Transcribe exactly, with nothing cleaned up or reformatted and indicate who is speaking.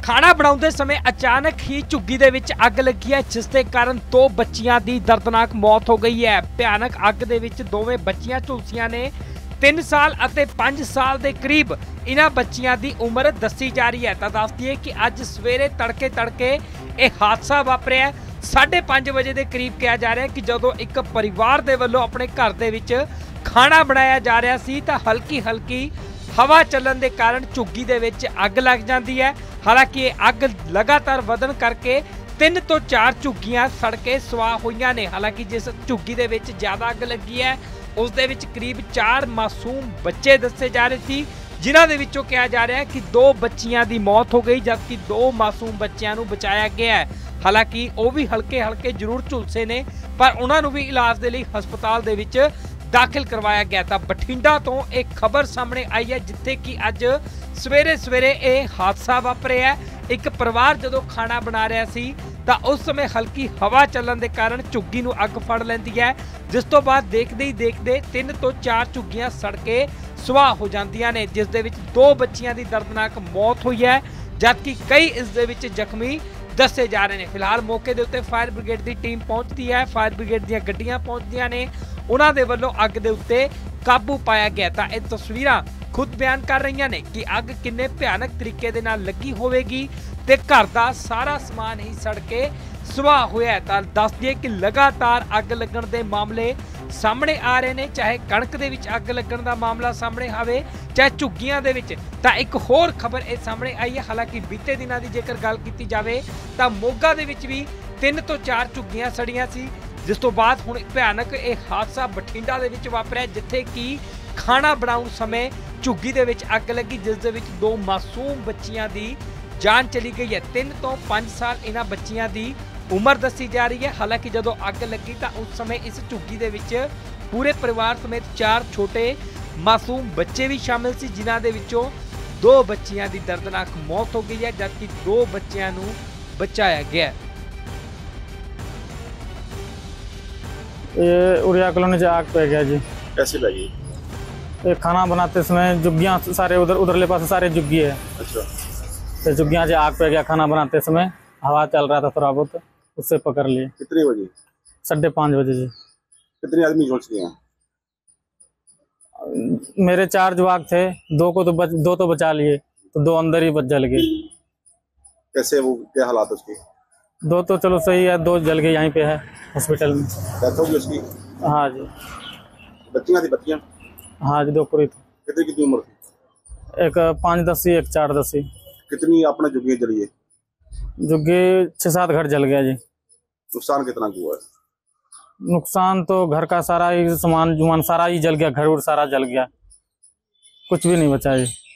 Speaker 1: खाना बनाते समय अचानक ही झुग्गी दे विच अग लगी है, जिस दे कारण दो बच्चियां दी दर्दनाक मौत हो गई है। भयानक अग दे विच दोवें बच्चियां झुलसियां ने। तीन साल और पांच साल के करीब इन्हां बच्चियां दी उम्र दसी जा रही है। तो दस दिए कि अज सवेरे तड़के तड़के यह हादसा वापरिया। साढ़े पांच बजे के करीब कहा जा रहा है कि जदों एक परिवार के वल्लों अपने घर दे विच खाना बनाया जा रहा सी तो हल्की हल्की हवा चलन के कारण झुग्गी दे विच अग लग जाती है। हालांकि ये अग लगातार वधन करके तीन तो चार झुग्गियां सड़ के सुआह हुईयां ने। हालांकि जिस झुग्गी दे विच ज्यादा अग लगी है उस दे विच करीब चार मासूम बच्चे दसे जा रहे थे, जिन्हां दे विचों कहा जा रहा है कि दो बच्चियां दी मौत हो गई, जबकि दो मासूम बच्चियां नूं बचाया गया है। हालांकि वो भी हल्के हल्के जरूर झुलसे ने, पर उन्हां नूं भी इलाज दे लई हस्पताल दे विच दाखिल करवाया गया। था बठिंडा तो एक खबर सामने आई है, जिथे कि अज सवेरे सवेरे यह हादसा वापरिया। एक परिवार जदों खाना बना रहा सी तो उस समय हल्की हवा चलन के कारण झुग्गी नूं अग फड़ लैंदी है, जिस तो बाद देखते ही देखते तीन तो चार झुग्गियां सड़ के सुआह हो जांदियां ने, जिस दे विच दो बच्चियां दी दर्दनाक मौत हुई है, जबकि कई इस दे विच जख्मी दसे जा रहे हैं। फिलहाल मौके के उत्ते फायर ब्रिगेड की टीम पहुंचती है, फायर ब्रिगेड दी गड्डियां पहुंचदियां ने, उन्हां दे वल्लों अग दे उत्ते काबू पाया गया। तां इह तस्वीरां खुद बयान कर रही ने कि अग किन्ने भयानक तरीके दे नाल लगी होवेगी ते घर दा सारा समान ही सड़ के सुआह होया है। तां दस दिए कि लगातार अग लगण दे मामले सामने आ रहे हैं, चाहे कणक दे विच अग लगण दा मामला सामने आवे, चाहे झुग्गियां दे विच। तां एक होर खबर ये सामने आई है। हालांकि बीते दिनां दी जेकर गल कीती जावे तां मोगा दे विच भी तीन तो चार झुग्गियां सड़ियां सी, जिस तो बाद हुण भयानक यह हादसा बठिंडा दे विच वापरिया, जिथे कि खाना बनाउण समय झुग्गी दे विच अग लगी, जिस दे विच दो मासूम बच्चियां दी जान चली गई है। तीन तो पांच साल इन्हां बच्चियां दी उम्र दसी जा रही है। हालांकि जदों अग लगी तो उस समय इस झुग्गी दे विच पूरे परिवार समेत चार छोटे मासूम बच्चे भी शामिल सी, जिन्हां दे विचों दो बच्चियां दी दर्दनाक मौत हो गई है, जबकि दो बच्चियां नूं बचाया गया।
Speaker 2: ये उड़िया कॉलोनी से आग पे गया जी।
Speaker 3: कैसे लगी?
Speaker 2: ये खाना बनाते समय झुग्गियाँ सारे उधर उधरले पास सारे झुग्गी है।
Speaker 3: अच्छा।
Speaker 2: तो झुग्गियाँ से आग पे गया। खाना बनाते समय हवा चल रहा था थोड़ा बहुत, उससे पकड़ लिए।
Speaker 3: कितने बजे?
Speaker 2: साढ़े पाँच बजे जी।
Speaker 3: कितने आदमी झुलस गए हैं?
Speaker 2: मेरे चार जवाक थे, दो को तो बच, दो तो बचा लिए, तो दो अंदर ही बच जल गए।
Speaker 3: कैसे वो क्या हालात उसकी?
Speaker 2: दो तो चलो सही है, दो जल गए यहीं पे है हॉस्पिटल में।
Speaker 3: डेथ होगी उसकी?
Speaker 2: हाँ जी।
Speaker 3: बच्चियां थी बच्चियां?
Speaker 2: हाँ जी, दो पूरी थी।
Speaker 3: कितनी कितनी उम्र थी?
Speaker 2: एक पाँच दसी, एक चार दसी।
Speaker 3: कितनी अपने झुग्गियां जली है?
Speaker 2: झुग्गी छः सात घर जल गया जी।
Speaker 3: नुकसान कितना हुआ है?
Speaker 2: नुकसान तो घर का सारा ही सामान जुमान सारा ही जल गया, घर उर सारा जल गया, कुछ भी नहीं बचा जी।